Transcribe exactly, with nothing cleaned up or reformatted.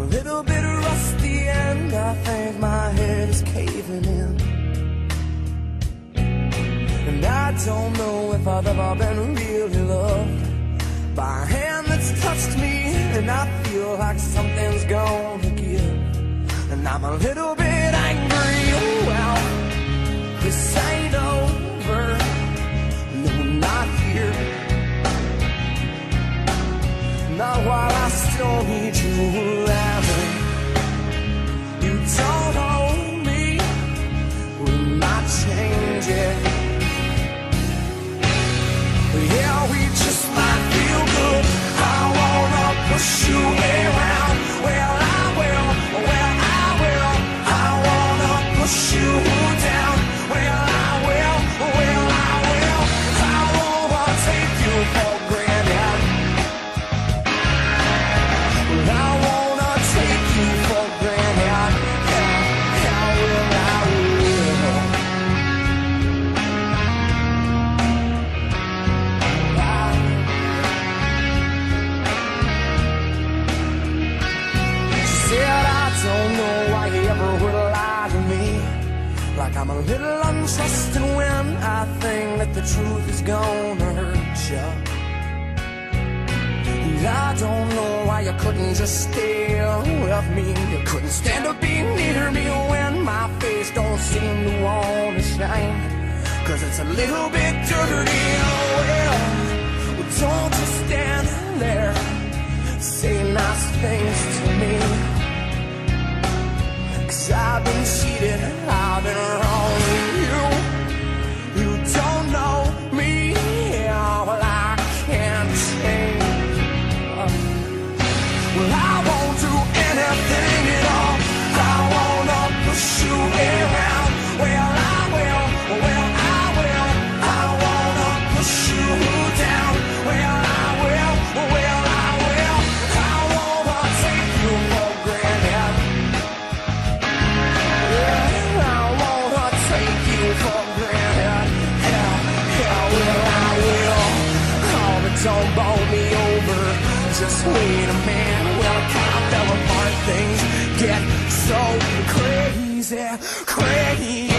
little bit rusty and I think my head is caving in. And I don't know if I've ever been really loved by a hand that's touched me, and I feel like something's gonna give. And I'm a little bit angry. Well, this ain't over. No, not here. Not while I still need you around. You don't own me. We're not changing. Yeah, we just might feel good. I wanna push you around. Well, I will. Well, I will. I wanna push you down. Well, I will. Well, I will. I wanna take you for granted. Well, I wanna take you for granted. Yeah, I will. I will. She said, I don't know why you ever would lie to me. Like I'm a little untrusting when I think that the truth is gonna hurt you. And I don't know why you couldn't just stay with me. You couldn't stand to be near me when my face don't seem to wanna shine. Cause it's a little bit dirty. Oh well, well don't just stand there. Say nice things to me. Cause I've been cheated, I've been wrong with you. You don't know me, yeah, well I can't change. Well, I won't do anything at all. I wanna push you around. Well, I will, well, I will. I wanna push you down. Well, I will, well, I will. I wanna take you for granted. Yeah, I wanna take you for granted. Yeah, yeah, well, I will. Oh, but don't bowl me over. Just wait a minute. Well, I kinda fell apart. Things get so crazy, crazy.